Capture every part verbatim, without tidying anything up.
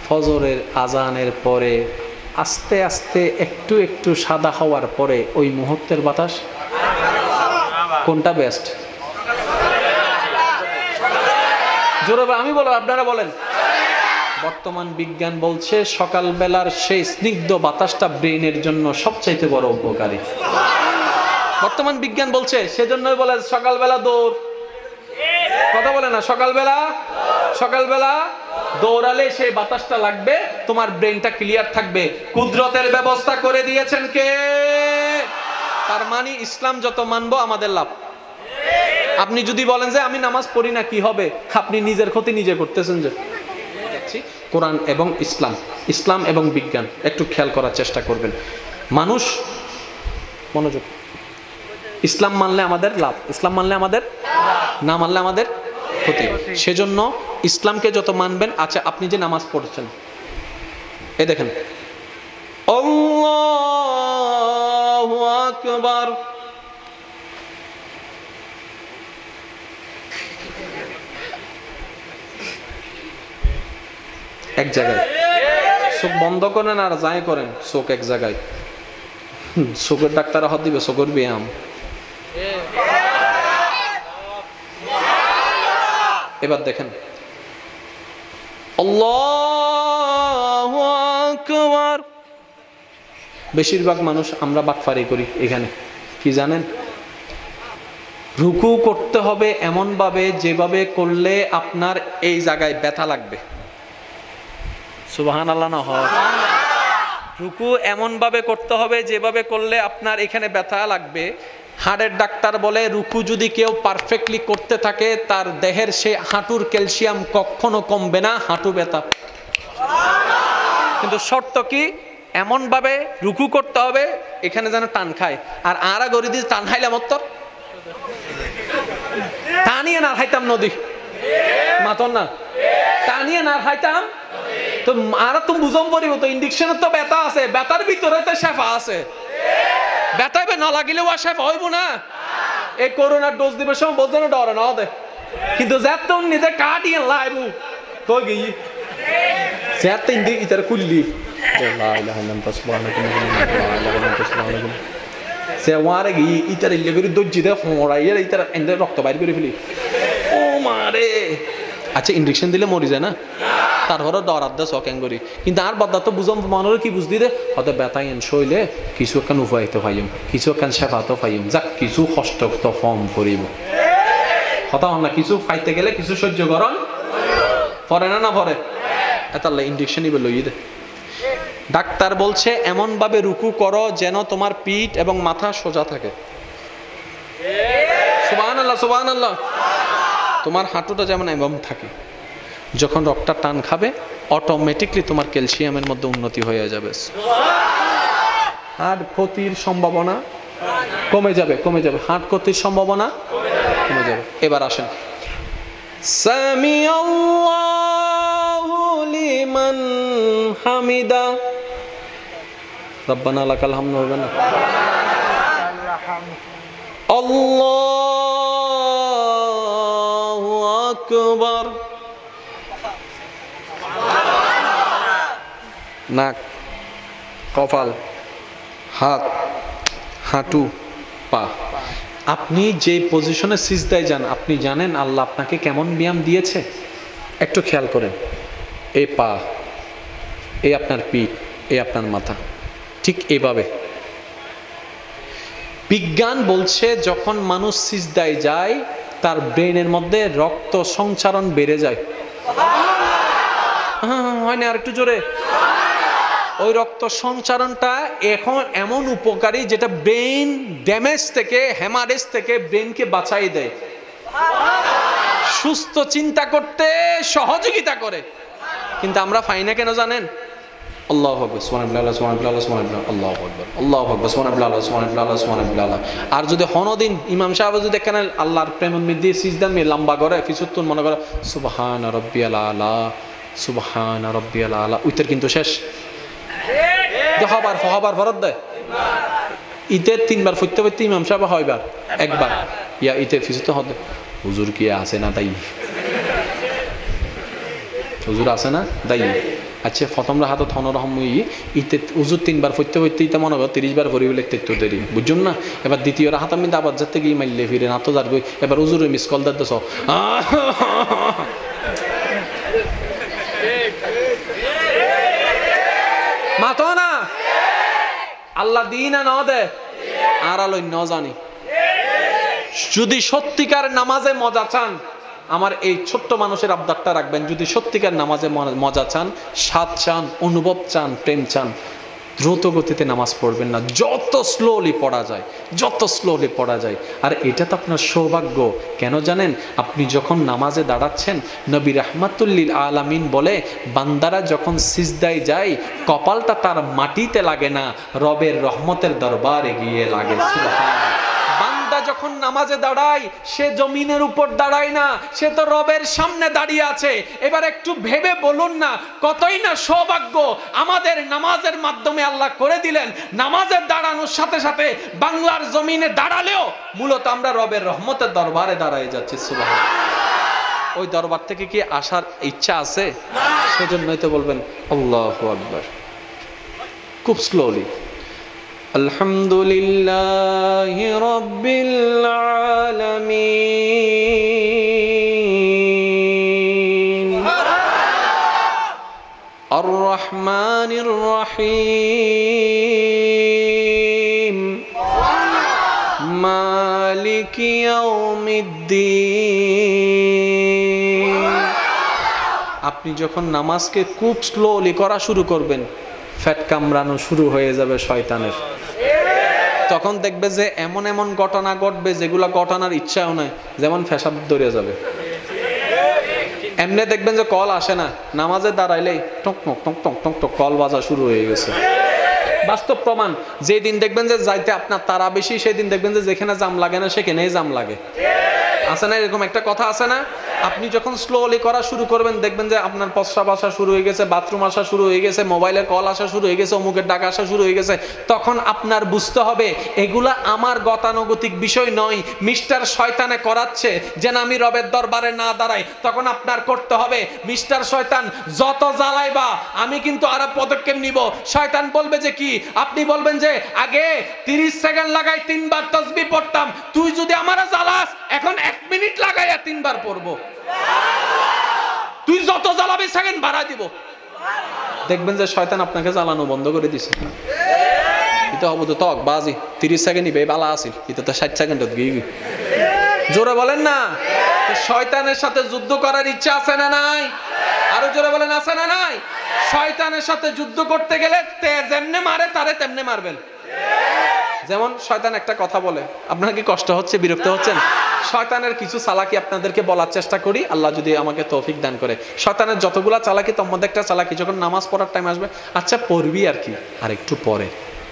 ফজরের আজানের পরে আস্তে আস্তে একটু একটু সাদা হওয়ার পরে ওই মুহূর্তের বাতাস কোনটা বেস্ট? জোরে আমি বলো, আপনারা বলেন। বর্তমান বিজ্ঞান বলছে সকালবেলার সেই স্নিগ্ধ বাতাসটা ব্রেনের জন্য সবচাইতে বড় উপকারী। বর্তমান বিজ্ঞান বলছে, সেজন্যই বলে সকালবেলা দৌড়। কথা বলে না, সকালবেলা সকালবেলা দৌড়ালে সেই বাতাসটা লাগবে, তোমার ব্রেনটা ক্লিয়ার থাকবে। কুদরতের ব্যবস্থা করে দিয়েছেন কে? তার মানে ইসলাম যত মানবো আমাদের লাভ। আপনি যদি বলেন যে আমি নামাজ পড়ি না, কি হবে? আপনি নিজের ক্ষতি নিজে করতেছেন। যে কোরআন এবং ইসলাম, ইসলাম এবং বিজ্ঞান একটু খেয়াল করার চেষ্টা করবেন। মানুষ মনোযোগ, ইসলাম মানলে আমাদের লাভ, ইসলাম মানলে আমাদের, না মানলে আমাদের ক্ষতি। সেজন্য ইসলামকে যত মানবেন। আচ্ছা, আপনি যে নামাজ পড়ছেন, এই দেখেন আল্লাহু আকবার, এক জায়গায় চোখ বন্ধ করেন আর যাই করেন, চোখ এক জায়গায়। চোখের ডাক্তার হাত দিবে, চোখের ব্যায়াম। এবার দেখেন আল্লাহু আকবার। বেশিরভাগ মানুষ আমরা বাটফারি করি এখানে, কি জানেন? রুকু করতে হবে এমন ভাবে যেভাবে করলে আপনার এই জায়গায় ব্যথা লাগবে। সুবহানাল্লাহ না হয়? রুকু এমন ভাবে করতে হবে যেভাবে করলে আপনার এখানে ব্যথা লাগবে। হাড়ের ডাক্তার বলে রুকু যদি কেউ পারফেক্টলি করতে থাকে, তার দেহের সে হাঁটুর ক্যালসিয়াম কখনো কমবে না, হাঁটু ব্যথা। কিন্তু শর্ত কি? এমন ভাবে রুকু করতে হবে এখানে যেন টান খায়। আর আরা গড়ি দিয়ে টান খাইলাম উত্তর টানিয়ে না খাইতাম নদী মাতন না, টানিয়ে না খাইতাম তো আর তুমি বুঝম পড়িব তো। ইন্ডেকশনের তো ব্যথা আছে, ব্যথার ভিতরে তো শেফা আছে। ব্যথাবে না লাগিলেও আর শেফা হইব না। এই করোনার ডোজ দিবে সময় বলছে না ডরে না দে, কিন্তু যেত নিজে কাটিয়ে লাইব তো গিয়ে যেত ইতার কুললি সে ওয়ারে গিয়ে ইতার ইলে করে দর্জি দেয় ফোঁড়াইয়ে ইতার এনে রক্ত বাইর করে ফেলি। ও মারে! আচ্ছা, ইঞ্জেকশন দিলে মরি যায় না, তারপরে ডরার দে শকেন করি। কিন্তু আর বাদ তো বুঝম মানুষ কি বুঝদি দে হয়তো ব্যথাই এন শৈলে কিছু একখান উপায়িত পাইম, কিছু একখান সেফাতো পাইম, যাক কিছু কষ্ট তো ফর্ম করিব। হতা হন না, কিছু ফাইতে গেলে কিছু সহ্য করন পরে না না পরে এতাল্লা ইঞ্জেকশন ইবে লই দে। ডাক্তার বলছে এমন ভাবে রুকু করো যেন তোমার পিঠ এবং মাথা সোজা থাকে। সুবহানাল্লাহ সুবহানাল্লাহ। তোমার হাঁটুটা যেমন এমন থাকে, যখন রক্তটা টান খাবে অটোমেটিকলি তোমার ক্যালসিয়ামের মধ্যে উন্নতি হয়ে যাবে। হার্ট ক্ষতির সম্ভাবনা কমে যাবে, কমে যাবে হার্ট ক্ষতির সম্ভাবনা কমে যাবে। এবার আসেন, সামি আল্লাহু লিমান হামিদা, রব্বানা লাকাল হামদু, হবে না? আল্লাহু আকবার। নাক, কপাল, হাত, হাঁটু, পা। আপনি যে পজিশনে সিজদায় যান, আপনি জানেন আল্লাহ আপনাকে কেমন ব্যায়াম দিয়েছে? একটু খেয়াল করেন। এই পা, এই আপনার পিঠ, এই আপনার মাথা, ঠিক এইভাবে। বিজ্ঞান বলছে যখন মানুষ সিজদায় যায় তার ব্রেনের মধ্যে রক্ত সঞ্চারণ বেড়ে যায়। হয় না? আর একটু জোরে। ওই রক্ত সঞ্চারণটা এখন এমন উপকারী যেটা ব্রেন ড্যামেজ থেকে, হেমারেজ থেকে ব্রেনকে বাঁচাই দেয়, সুস্থ চিন্তা করতে সহযোগিতা করে। কিন্তু আমরা পাই না কেন জানেন? আল্লাহু আকবার, সুবহানাল্লাহ সুবহানাল্লাহ সুবহানাল্লাহ, আল্লাহু আকবার, আল্লাহু আকবার, সুবহানাল্লাহ সুবহানাল্লাহ সুবহানাল্লাহ। আর যদি হনদিন ইমাম সাহেব যদি দেখেন আল্লাহর প্রেমের মধ্যে সিজদা মে লম্বা করে ফিসুতুন মনে করে সুবহান রাব্বিয়াল আলা, সুবহান রাব্বিয়াল আলা, উত্তর কিন্তু শেষ। হবার হবার ফরত দেয় ইতে তিনবার ফুটতে ফুটতে ইমাম সাহেব হয়বার একবার ইয়া ইতে ফিসুতে হতে হুজুর কি আছে না তাই, হুজুর আছে না তাই আচ্ছা প্রথমরা হাতত হনরহম ইতে উজুর তিনবার ফইতে ফইতে ইতে মনে করো তিরিশ বার ফরি বলে তেত্তু দেরি বুঝুন না। এবার দ্বিতীয়রা হাত আমি আবার যাতে গিয়ে মাইলে ফিরে না তো যার বই এবার উজুরে মিস কল দাস মাতো না আল্লাহ দিই না ন দে আর আলো ন জানি। যদি সত্যিকার নামাজে মজা চান, আমার এই ছোট্ট মানুষের আবদারটা রাখবেন, যদি সত্যিকার নামাজে মজা চান, স্বাদ চান, অনুভব চান, প্রেম চান, দ্রুত গতিতে নামাজ পড়বেন না, যত স্লোলি পড়া যায়, যত স্লোলি পড়া যায়। আর এটা তো আপনার সৌভাগ্য। কেন জানেন? আপনি যখন নামাজে দাঁড়াচ্ছেন, নবী রাহমাতুল্লিল আলামিন বলে বান্দারা যখন সিজদায় যায় কপালটা তার মাটিতে লাগে না, রবের রহমতের দরবারে গিয়ে লাগে। সুবহানাল্লাহ। বান্দা যখন নামাজে দাঁড়ায় সে জমিনের উপর দাঁড়ায় না, সে তো রবের সামনে দাঁড়িয়ে আছে। এবার একটু ভেবে বলুন না, কতই না সৌভাগ্য আমাদের নামাজের মাধ্যমে আল্লাহ করে দিলেন। নামাজের দাঁড়ানোর সাথে সাথে বাংলার জমিনে দাঁড়ালেও মূলত আমরা রবের রহমতের দরবারে দাঁড়ায় যাচ্ছি। সুবহানাল্লাহ। ওই দরবার থেকে কি আসার ইচ্ছা আছে? সেজন্যই তো বলবেন আল্লাহু আকবার খুব স্লোলি। আলহামদুলিল্লাহি রাব্বিল আলামিন আর রহমানির রহিম মালিকি ইয়াউমিদ্দিন। আপনি যখন নামাজকে খুব স্লোলি করা শুরু করবেন, ফ্যাট কামড়ানো শুরু হয়ে যাবে শয়তানের। তখন দেখবে যে এমন এমন ঘটনা ঘটবে যেগুলো ঘটনার ইচ্ছাও নাই, যেমন পেশাব ধরে যাবে। এমনি দেখবেন যে কল আসে না, নামাজে দাঁড়াইলেই টক টক টক টক টক টক কল বাজা শুরু হয়ে গেছে। বাস্তব প্রমাণ। যেদিন দেখবেন যে যাইতে আপনার তারা বেশি, সেদিন দেখবেন যে যেখানে জাম লাগে না সেখানেই জাম লাগে। আছে না এরকম একটা কথা? আছে না? আপনি যখন স্লোলি করা শুরু করবেন দেখবেন যে আপনার প্রস্রাব আসা শুরু হয়ে গেছে, বাথরুম আসা শুরু হয়ে গেছে, মোবাইলের কল আসা শুরু হয়ে গেছে, অমুকের ডাক আসা শুরু হয়ে গেছে। তখন আপনার বুঝতে হবে এগুলা আমার গতানুগতিক বিষয় নয়, মিস্টার শয়তানে করাচ্ছে যেন আমি রবের দরবারে না দাঁড়াই। তখন আপনার করতে হবে, মিস্টার শয়তান যত জ্বালাইবা আমি কিন্তু আরো পদক্ষেপ নিব। শয়তান বলবে যে কি? আপনি বলবেন যে আগে তিরিশ সেকেন্ড লাগাই তিনবার তাসবিহ পড়তাম, তুই যদি আমারে জ্বালাস এখন এক মিনিট লাগাইয়া তিনবার পড়বো। তুই যত জ্বালাবি সেকেন্ড বাড়াই দিব। দেখবেন যে শয়তান আপনাকে জ্বালানো বন্ধ করে দিছে। এটা হবো তো তক বাজি তিরিশ সেকেন্ড নিবে বালা আসিল, এটা তো ষাট সেকেন্ডত গিয়ে জোরে বলেন না। শয়তানের সাথে যুদ্ধ করার ইচ্ছা আছে না নাই? আরো জোরে বলেন আছে না নাই? শয়তানের সাথে যুদ্ধ করতে গেলে যেমনে মারে তারে তেমনে মারবেন। যেমন শয়তান একটা কথা বলে, আপনার কি কষ্ট হচ্ছে, বিরক্ত হচ্ছেন? শয়তানের কিছু চালাকি আপনাদেরকে বলার চেষ্টা করি, আল্লাহ যদি আমাকে তৌফিক দান করে। শয়তানের যতগুলা চালাকি তোর মধ্যে একটা চালাকি, যখন নামাজ পড়ার টাইম আসবে, আচ্ছা পড়বি আর কি, আর একটু পরে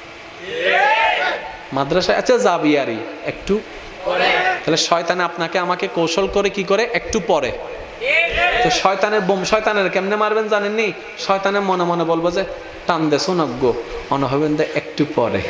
মাদ্রাসায় আচ্ছা যাবি আর একটু পরে। তাহলে শয়তানে আপনাকে আমাকে কৌশল করে কি করে? একটু পরে। তো শয়তানের বোম শয়তানের কেমনে মারবেন জানেননি? শয়তানের মনে মনে বলবো যে টান দে শোনাব অন হবেন দে একটু পরে।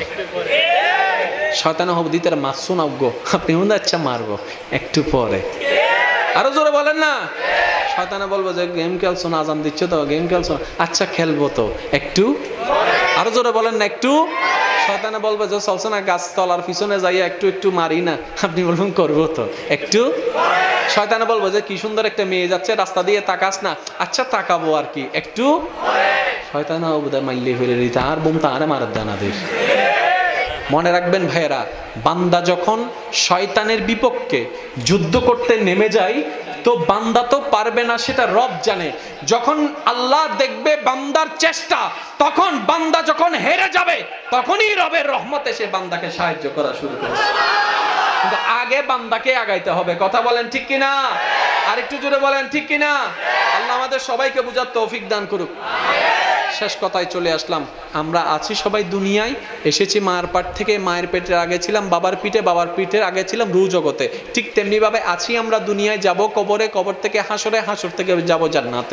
শয়তানে হব দিতে মাছ শোনাব গো, আপনি মনে আচ্ছা মারবো একটু পরে। আরো জোরে বলেন না। শয়তানে বলবো যে গেম খেলছো না, আজান দিচ্ছ তো গেম খেলছো, আচ্ছা খেলবো তো একটু। আরো জোরে বলেন না একটু। শয়তানে বলবে যে চলছে না গাছ তলার পিছনে যাইয়া একটু একটু মারি না, আপনি বলবেন করবো তো একটু। শয়তানে বলবো যে কি সুন্দর একটা মেয়ে যাচ্ছে রাস্তা দিয়ে, তাকাস না, আচ্ছা তাকাবো আর কি একটু। শয়তান বোধহয় মাইলে ফেলে দিতে আর বোম তাহারে মারার দানাদের। মনে রাখবেন ভাইয়েরা, বান্দা যখন শয়তানের বিপক্ষে যুদ্ধ করতে নেমে যায় তো বান্দা তো পারবে না, সেটা রব জানে। যখন আল্লাহ দেখবে বান্দার চেষ্টা, তখন বান্দা যখন হেরে যাবে তখনই রবের রহমত এসে বান্দাকে সাহায্য করা শুরু করে। কিন্তু আগে বান্দাকে আগাইতে হবে। কথা বলেন ঠিক কিনা? আরেকটু জোরে বলেন ঠিক কিনা? আল্লাহ আমাদের সবাইকে বুঝার তৌফিক দান করুক। শেষ কথায় চলে আসলাম। আমরা আছি সবাই দুনিয়ায়, এসেছি মায়ের পাট থেকে, মায়ের পেটের আগে ছিলাম বাবার পিঠে, বাবার পিঠের আগে ছিলাম রু জগতে। ঠিক তেমনি ভাবে আছি আমরা দুনিয়ায়, যাব কবরে, কবর থেকে হাসরে, হাসর থেকে যাব জান্নাতে।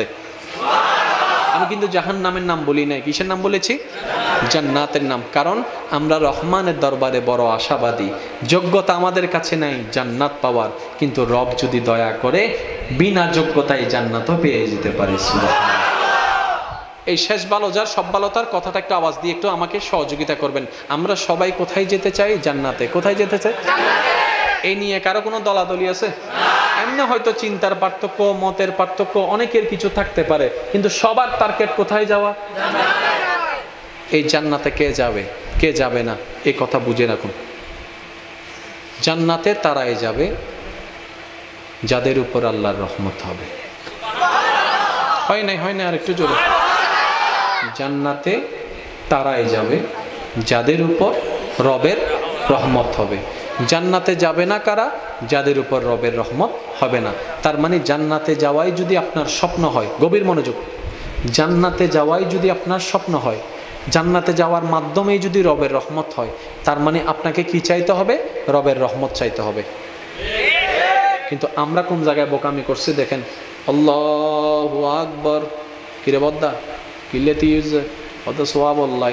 আমি কিন্তু জাহান্নামের নাম বলি নাই, কিসের নাম বলেছি? জান্নাতের নাম। কারণ আমরা রহমানের দরবারে বড় আশাবাদী। যোগ্যতা আমাদের কাছে নাই জান্নাত পাওয়ার, কিন্তু রব যদি দয়া করে বিনা যোগ্যতায় জান্নাতও পেয়ে যেতে পারে। সুবহানাল্লাহ। এই শেষ ভালো যার, সব ভালো তার কথাটা একটু আওয়াজ দিয়ে একটু আমাকে সহযোগিতা করবেন। আমরা সবাই কোথায় যেতে চাই? জান্নাতে। কোথায় যেতে চাই? এই নিয়ে কারো কোনো দলাদলি আছে? এমনি হয়তো চিন্তার পার্থক্য, মতের পার্থক্য, অনেকের কিছু থাকতে পারে, কিন্তু সবার টার্গেট কোথায় যাওয়া? এই জান্নাতে কে যাবে, কে যাবে না, এই কথা বুঝে রাখুন। জান্নাতে তারাই যাবে যাদের উপর আল্লাহর রহমত হবে। হয় নাই, হয় না, আর একটু জোরে। জান্নাতে তারাই যাবে যাদের উপর রবের রহমত হবে। জান্নাতে যাবে না কারা? যাদের উপর রবের রহমত হবে না। তার মানে জান্নাতে যাওয়াই যদি আপনার স্বপ্ন হয়, গভীর মনোযোগ, জান্নাতে যাওয়াই যদি আপনার স্বপ্ন হয়, জান্নাতে যাওয়ার মাধ্যমেই যদি রবের রহমত হয়, তার মানে আপনাকে কি চাইতে হবে? রবের রহমত চাইতে হবে। কিন্তু আমরা কোন জায়গায় বোকামি করছি দেখেন। আল্লাহু আকবার। কিরে বদ্দা কিলে তিউজ অত সোয়াব আল্লাহ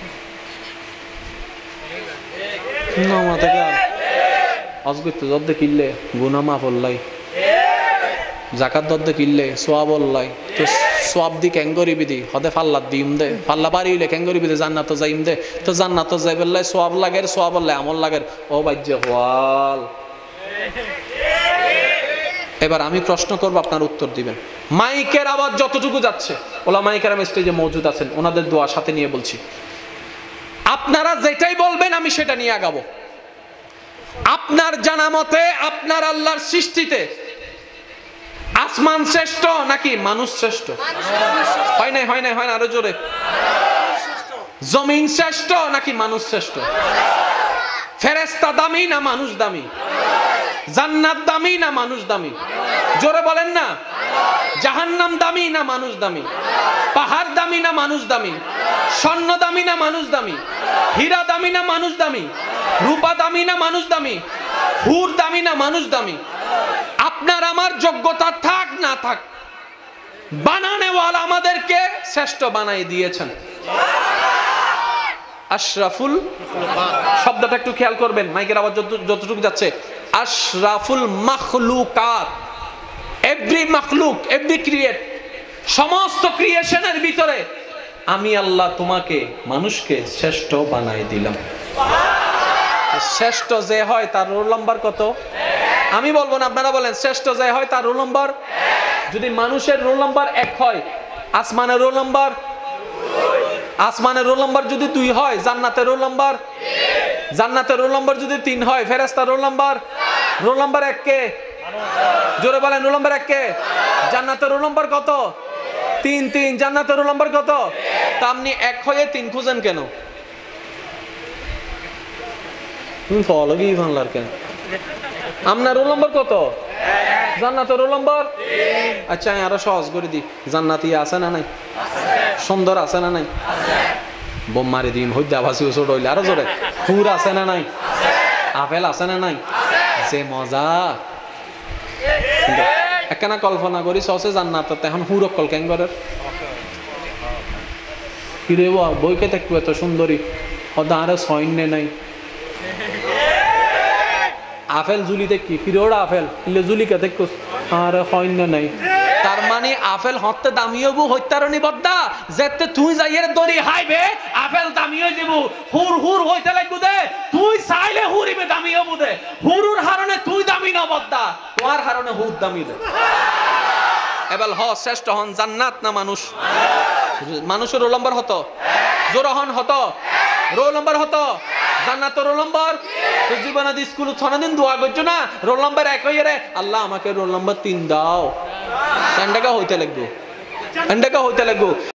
না থেকে অজগর তো দদ্দে কিনলে গুনা মাফ আল্লাহ, জাকাত দদ্দে কিনলে সোয়াব আল্লাহ। তো সোয়াব দি কেন করিবি দি হদে ফাল্লা দিম দে, ফাল্লা পারি হইলে কেন করিবি দে, জান্নাত যাইম দে। তো জান্নাত যাইবেল্লাই সোয়াব লাগের, সোয়াব আল্লাহ আমল লাগের। ও বাজ্য হওয়াল। এবার আমি প্রশ্ন করব, আপনার উত্তর দিবেন। মাইকের আওয়াজ যতটুকু যাচ্ছে, ওলামায়ে কেরাম স্টেজে মওজুদ আছেন, ওনাদের দোয়া সাথে নিয়ে বলছি, আপনারা যেটাই বলবেন আমি সেটা নিয়ে আগাবো। আপনার জানা মতে আপনার আল্লাহর সৃষ্টিতে আসমান শ্রেষ্ঠ নাকি মানুষ শ্রেষ্ঠ? হয় নাই, হয় নাই, হয় না, আরো জোরে। জমিন শ্রেষ্ঠ নাকি মানুষ শ্রেষ্ঠ? ফেরেশতা দামি না মানুষ দামি? জান্নাত দামি না মানুষ দামি? জোরে বলেন না। জাহান্নাম দামি না মানুষ দামি? পাহাড় দামি না মানুষ দামি? স্বর্ণ দামি না মানুষ দামি? হীরা দামি না মানুষ দামি? রূপা দামি না মানুষ দামি? হুর দামি না মানুষ দামি? আপনার আমার যোগ্যতা থাক না থাক, বানানেওয়ালা আমাদেরকে শ্রেষ্ঠ বানাই দিয়েছেন। আশরাফুল শব্দটা একটু খেয়াল করবেন, মাইকের আওয়াজ যতটুকু যাচ্ছে। আশরাফুল মাখলুকাত, এভরি মাখলুক, এভরি ক্রিয়েট, সমস্ত ক্রিয়েশনের ভিতরে আমি আল্লাহ তোমাকে, মানুষকে শ্রেষ্ঠ বানাই দিলাম। শ্রেষ্ঠ যে হয় তার রোল নাম্বার কত? আমি বলবো না, আপনারা বলেন। শ্রেষ্ঠ যে হয় তার রোল নাম্বার, যদি মানুষের রোল নাম্বার এক হয়, আসমানের রোল নাম্বার, আসমানের রোল নাম্বার যদি দুই হয়, জান্নাতের রোল নাম্বার, জান্নাতের রোল নাম্বার যদি তিন হয়, ফেরেশতার রোল নাম্বার, রোল নাম্বার এক কে? জোরে বলেন, রোল নাম্বার এক কে? জান্নাতের রোল নাম্বার কত? তিন। তিন। জান্নাতের রোল নাম্বার কত? তা আপনি এক হয়ে তিন খুঁজেন কেন? তুমি ফলো কি বাংলার কেন? আপনার রোল নাম্বার কত? জান্নাতের রোল নাম্বার। আচ্ছা আমি আরো সহজ করে দিই, জান্নাতি আছে না নাই? সুন্দর আছে না নাই? বোম মারি দিন হইতে আবাসি ছোট হইলে আরো জোরে। হুর আছে না নাই? আপেল আছে না নাই? যে মজা। একখানা কল্পনা করি সসে জান্নাত, এখন হুর অক্কল কেন করে? কিরে বইকে দেখবো এত সুন্দরী, ওদা আরে সৈন্যে নাই। আপেল জুলি দেখি ফিরোড়া আপেল ইলে জুলিকে দেখো আরে সৈন্য নাই। তার মানে আপেল হতে দামিও বু হত্যারণী বদ্দা যেতে তুই যাইয়ের দড়ি হাইবে আপেল দামিও যাবো, হুর হুর হইতে লাগবো দে, তুই চাইলে হুরিবে দামিও বুদে, হুরুর হারণে তুই দামি না বদ্দা, তোমার হারণে হুর দামি দে। এবার হ শ্রেষ্ঠ হন জান্নাত না মানুষ? মানুষের রোল নম্বর হতো, জোরহন হতো, রোল নম্বর হতো, জান্নাত রোল নম্বর। তো জীবনে স্কুল ছদিন দোয়া করছো না, রোল নম্বর এক হয়ে রে আল্লাহ আমাকে রোল নম্বর তিন দাও, এন্ডাকা হইতে লাগবো, এন্ডাকা হইতে লাগবো।